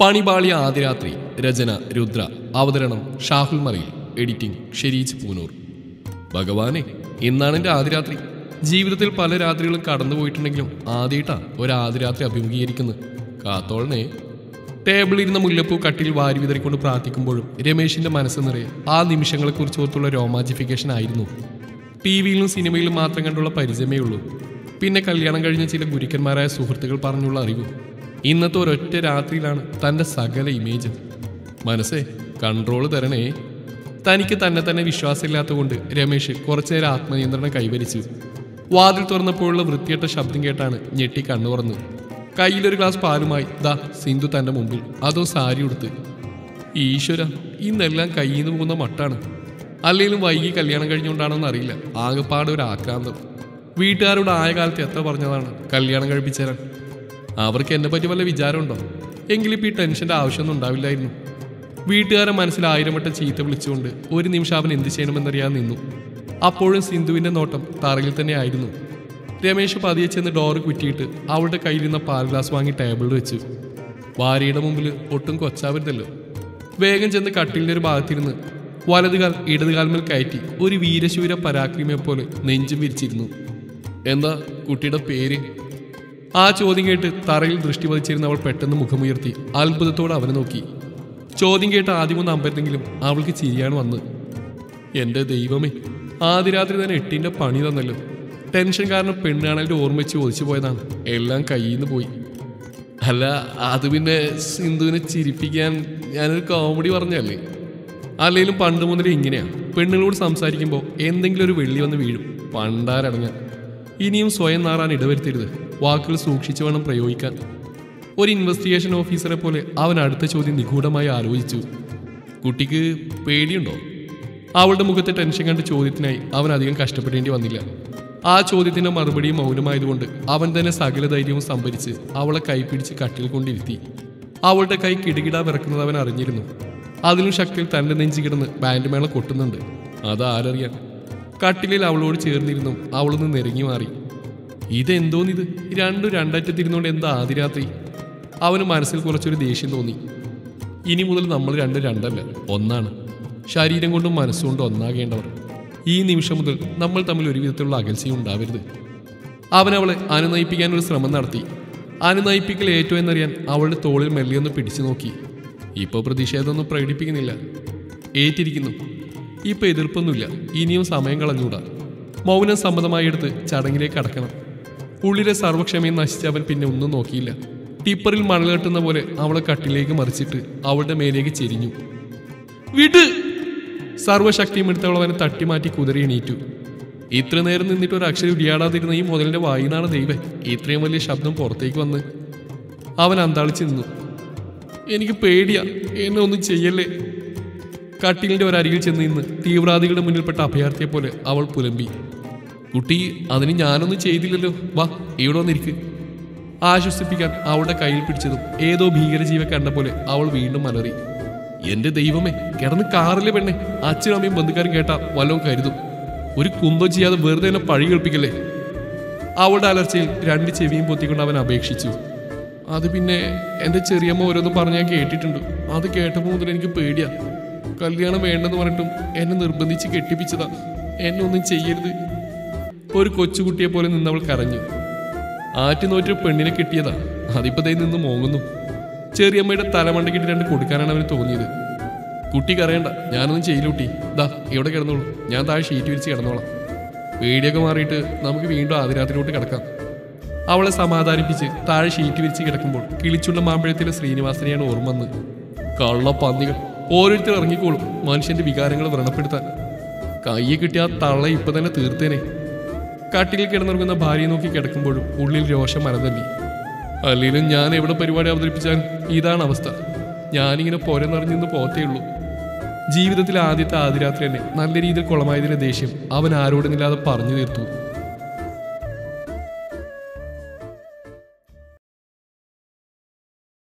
പണിപാളിയ ആദ്യരാത്രി. രചന രുദ്ര. അവതരണം ഷാഹുൽ മറയിൽ. എഡിറ്റിംഗ് ഷെരീജ് പൂനൂർ. ഭഗവാനെ, ഇന്നാണ് എൻ്റെ ആദ്യരാത്രി. ജീവിതത്തിൽ പല രാത്രികളും കടന്നുപോയിട്ടുണ്ടെങ്കിലും ആദ്യമായിട്ടാ ഒരാദ്യരാത്രി അഭിമുഖീകരിക്കുന്നത്. കാത്തോളനെ. ടേബിളിരുന്ന മുല്ലപ്പൂ കട്ടിൽ വാരി വിതറിക്കൊണ്ട് പ്രാർത്ഥിക്കുമ്പോഴും രമേശിന്റെ മനസ്സ് നിറയെ ആ നിമിഷങ്ങളെക്കുറിച്ച് ഓർത്തുള്ള രോമാഞ്ചിഫിക്കേഷൻ ആയിരുന്നു. ടി വിയിലും സിനിമയിലും മാത്രം കണ്ടുള്ള പരിചയമേ ഉള്ളൂ. പിന്നെ കല്യാണം കഴിഞ്ഞ ചില ഗുരുക്കന്മാരായ സുഹൃത്തുക്കൾ പറഞ്ഞുള്ള അറിവും. ഇന്നത്തെ ഒരൊറ്റ രാത്രിയിലാണ് തൻ്റെ സകല ഇമേജും. മനസ്സേ, കൺട്രോൾ തരണേ. തനിക്ക് തന്നെ വിശ്വാസമില്ലാത്തതുകൊണ്ട് രമേശ് കുറച്ചുനേരം ആത്മനിയന്ത്രണം കൈവരിച്ചു. വാതിൽ തുറന്നപ്പോഴുള്ള വൃത്തികെട്ട ശബ്ദം കേട്ടാണ് ഞെട്ടി കണ്ണു തുറന്നു. കയ്യിലൊരു ഗ്ലാസ് പാലുമായി ദാ സിന്ധു തൻ്റെ മുമ്പിൽ, അതോ സാരി ഉടുത്ത്. ഈശ്വര, ഇന്നെല്ലാം കയ്യിൽ നിന്ന് പോകുന്ന മട്ടാണ്. അല്ലെങ്കിലും വൈകി കല്യാണം കഴിഞ്ഞുകൊണ്ടാണോന്ന് അറിയില്ല, ആകെപ്പാടെ ഒരു ആക്രാന്തം. വീട്ടുകാരോട് ആയ കാലത്ത് എത്ര പറഞ്ഞതാണ് കല്യാണം കഴിപ്പിച്ചേരാൻ. അവർക്ക് എന്നെ പറ്റി വല്ല വിചാരമുണ്ടോ? എങ്കിലിപ്പോൾ ഈ ടെൻഷൻ്റെ ആവശ്യമൊന്നും ഉണ്ടാവില്ലായിരുന്നു. വീട്ടുകാരെ മനസ്സിൽ 1000 വട്ടം ചീത്ത വിളിച്ചുകൊണ്ട് ഒരു നിമിഷം അവൻ എന്ത് ചെയ്യണമെന്നറിയാൻ നിന്നു. അപ്പോഴും സിന്ധുവിൻ്റെ നോട്ടം തറയിൽ തന്നെ ആയിരുന്നു. രമേശ് പതിയെ ചെന്ന് ഡോറ് കുറ്റിയിട്ട് അവളുടെ കയ്യിലിരുന്ന പാൽ ഗ്ലാസ് വാങ്ങി ടേബിളിൽ വെച്ചു. ഭാര്യയുടെ മുമ്പിൽ ഒട്ടും കൊച്ചാവരുതല്ലോ. വേഗം ചെന്ന് കട്ടിലിൻ്റെ ഒരു ഭാഗത്തിരുന്ന് വലതുകാൽ ഇടതുകാൽമേൽ കയറ്റി ഒരു വീരശൂര പരാക്രമിയെ പോലെ നെഞ്ചും വിരിച്ചിരുന്നു. എന്താ കുട്ടിയുടെ പേര്? ആ ചോദ്യം കേട്ട് തറയിൽ ദൃഷ്ടി പതിച്ചിരുന്ന അവൾ പെട്ടെന്ന് മുഖമുയർത്തി അത്ഭുതത്തോടെ അവനെ നോക്കി. ചോദ്യം കേട്ട് ആദ്യമൊന്ന് അമ്പരത്തെങ്കിലും അവൾക്ക് ചിരിയാണ് വന്ന്. എൻ്റെ ദൈവമേ, ആദ്യ രാത്രി തന്നെ 8ന്റെ പണി തന്നല്ലോ. ടെൻഷൻ കാരണം പെണ്ണാണലിൻ്റെ ഓർമ്മ വെച്ച് ചോദിച്ചു പോയതാണ്. എല്ലാം കയ്യിൽ നിന്ന് പോയി. അല്ല, അത് പിന്നെ സിന്ധുവിനെ ചിരിപ്പിക്കാൻ ഞാനൊരു കോമഡി പറഞ്ഞല്ലേ. അല്ലെങ്കിലും പണ്ട് മുതലേ ഇങ്ങനെയാണ്. പെണ്ണുങ്ങളോട് സംസാരിക്കുമ്പോൾ എന്തെങ്കിലും ഒരു വെള്ളി വന്ന് വീഴും. പണ്ടാരടങ്ങാൻ. ഇനിയും സ്വയം നാറാൻ ഇടവരുത്തരുത്. വാക്കുകൾ സൂക്ഷിച്ചു വേണം പ്രയോഗിക്കാൻ. ഒരു ഇൻവെസ്റ്റിഗേഷൻ ഓഫീസറെ പോലെ അവൻ അടുത്ത ചോദ്യം നിഗൂഢമായി ആലോചിച്ചു. കുട്ടിക്ക് പേടിയുണ്ടോ? അവളുടെ മുഖത്തെ ടെൻഷൻ കണ്ട് ചോദ്യത്തിനായി അവൻ അധികം കഷ്ടപ്പെടേണ്ടി വന്നില്ല. ആ ചോദ്യത്തിൻ്റെ മറുപടിയും മൗനമായതുകൊണ്ട് അവൻ തന്നെ സകല ധൈര്യവും സംഭരിച്ച് അവളെ കൈപിടിച്ച് കട്ടിൽ കൊണ്ടിരുത്തി. അവളുടെ കൈ കിടുകിട വിറക്കുന്നത് അവൻ അറിഞ്ഞിരുന്നു. അതിലും ശക്തിയിൽ തൻ്റെ നെഞ്ചി കിടന്ന് ബാൻഡ് മേള കൊട്ടുന്നുണ്ട്. അതാരറിയാൻ. കട്ടിലിൽ അവളോട് ചേർന്നിരുന്നു അവളൊന്ന് നെരുങ്ങി മാറി. ഇതെന്തോന്നിത്? രണ്ടറ്റത്തിരുന്നുകൊണ്ട് എന്താ ആദ്യരാത്രി? അവന് മനസ്സിൽ കുറച്ചൊരു ദേഷ്യം തോന്നി. ഇനി മുതൽ നമ്മൾ രണ്ടല്ല, ഒന്നാണ്. ശരീരം കൊണ്ടും മനസ്സുകൊണ്ടും ഒന്നാകേണ്ടവർ. ഈ നിമിഷം മുതൽ നമ്മൾ തമ്മിൽ ഒരു വിധത്തിലുള്ള അകൽച്ചയും ഉണ്ടാവരുത്. അവൻ അവളെ അനുനയിപ്പിക്കാനൊരു ശ്രമം നടത്തി. അനുനയിപ്പിക്കൽ ഏറ്റവും എന്നറിയാൻ അവളുടെ തോളിൽ മെല്ലിയൊന്ന് പിടിച്ചു നോക്കി. ഇപ്പോൾ പ്രതിഷേധമൊന്നും പ്രകടിപ്പിക്കുന്നില്ല. ഏറ്റിരിക്കുന്നു. ഇപ്പം എതിർപ്പൊന്നുമില്ല. ഇനിയും സമയം കളഞ്ഞൂടാ. മൗനം സമ്മതമായി എടുത്ത് ചടങ്ങിലേക്ക് അടക്കണം. ഉള്ളിലെ സർവ്വക്ഷമയും നശിച്ച് അവൻ പിന്നെ ഒന്നും നോക്കിയില്ല. ടിപ്പറിൽ മണൽ കെട്ടുന്ന പോലെ അവളെ കട്ടിലേക്ക് മറിച്ചിട്ട് അവളുടെ മേലേക്ക് ചെരിഞ്ഞു. വിട്! സർവ്വശക്തിയും എടുത്തവൾ അവനെ തട്ടിമാറ്റി കുതിരി എണീറ്റു. ഇത്ര നേരം നിന്നിട്ട് ഒരു അക്ഷരം ഉരിയാടാതിരുന്ന ഈ മുതലിന്റെ വായിന്നാണ് ദൈവം ഇത്രയും വലിയ ശബ്ദം പുറത്തേക്ക് വന്ന്. അവൻ അന്താളിച്ച് നിന്നു. എനിക്ക് പേടിയാ, എന്നെ ഒന്നും ചെയ്യല്ലേ. കട്ടിലിന്റെ ഒരരികിൽ ചെന്ന് നിന്ന് തീവ്രവാദികളുടെ മുന്നിൽപ്പെട്ട അഭയാർത്ഥിയെ പോലെ അവൾ പുലമ്പി. കുട്ടി, അതിന് ഞാനൊന്നും ചെയ്തില്ലല്ലോ. വാ, ഇവിടെ വന്നിരിക്ക്. ആശ്വസിപ്പിക്കാൻ അവളുടെ കയ്യിൽ പിടിച്ചതും ഏതോ ഭീകരജീവ കണ്ട പോലെ അവൾ വീണ്ടും അലറി. എന്റെ ദൈവമേ, കിടന്ന് കാറിലെ പെണ്ണെ. അച്ഛനും അമ്മയും ബന്ധുക്കാരും കേട്ടാ വല്ലതും കരുതും. ഒരു കുന്തം ചെയ്യാതെ വെറുതെ എന്നെ പഴി കേൾപ്പിക്കല്ലേ. അവളുടെ അലർച്ചയിൽ 2 ചെവിയും പൊത്തിക്കൊണ്ട് അവൻ അപേക്ഷിച്ചു. അത് പിന്നെ എൻ്റെ ചെറിയമ്മ ഓരോന്നും പറഞ്ഞ് ഞാൻ കേട്ടിട്ടുണ്ട്. അത് കേട്ടപ്പോൾ മുതൽ എനിക്ക് പേടിയാ. കല്യാണം വേണ്ടെന്ന് പറഞ്ഞിട്ടും എന്നെ നിർബന്ധിച്ച് കെട്ടിപ്പിച്ചതാ. എന്നെ ഒന്നും ചെയ്യരുത്. ഒരു കൊച്ചുകുട്ടിയെ പോലെ നിന്നവൾ കരഞ്ഞു. ആറ്റുനോറ്റൊരു പെണ്ണിനെ കിട്ടിയതാ. അതിപ്പതേ നിന്ന് മോങ്ങുന്നു. ചെറിയമ്മയുടെ തലമണ്ടക്കിട്ട് 2 കൊടുക്കാനാണ് അവന് തോന്നിയത്. കുട്ടി കരയണ്ട, ഞാനൊന്നും ചെയ്യില്ല കുട്ടി. ദാ ഇവിടെ കിടന്നോളൂ. ഞാൻ താഴെ ഷീറ്റ് വിരിച്ച് കിടന്നോളാം. പേടിയൊക്കെ മാറിയിട്ട് നമുക്ക് വീണ്ടും ആദ്യരാത്രിയിലോട്ട് കിടക്കാം. അവളെ സമാധാനിപ്പിച്ച് താഴെ ഷീറ്റ് വിരിച്ച് കിടക്കുമ്പോൾ കിളിച്ചുള്ള മാമ്പഴത്തിലെ ശ്രീനിവാസനെയാണ് ഓർമ്മ വന്ന്. കള്ളപ്പന്നികൾ ഓരോരുത്തർ ഇറങ്ങിക്കോളും മനുഷ്യന്റെ വികാരങ്ങൾ വ്രണപ്പെടുത്താൻ. കയ്യെ കിട്ടിയ ആ തള്ള ഇപ്പൊ തന്നെ തീർത്തേനെ. കട്ടിലിൽ കിടന്നിറങ്ങുന്ന ഭാര്യയെ നോക്കി കിടക്കുമ്പോഴും ഉള്ളിൽ രോഷം മരതല്ലി. അല്ലെങ്കിലും ഞാൻ എവിടെ പരിപാടി അവതരിപ്പിച്ചാലും ഇതാണ് അവസ്ഥ. ഞാനിങ്ങനെ പോരെന്നറിഞ്ഞിന്ന് പോത്തേ ഉള്ളൂ. ജീവിതത്തിലെ ആദ്യത്തെ ആദ്യരാത്രി തന്നെ നല്ല രീതിയിൽ കുളമായതിന്റെ ദേഷ്യം അവൻ ആരോടുമില്ലാതെ പറഞ്ഞു തീർത്തു.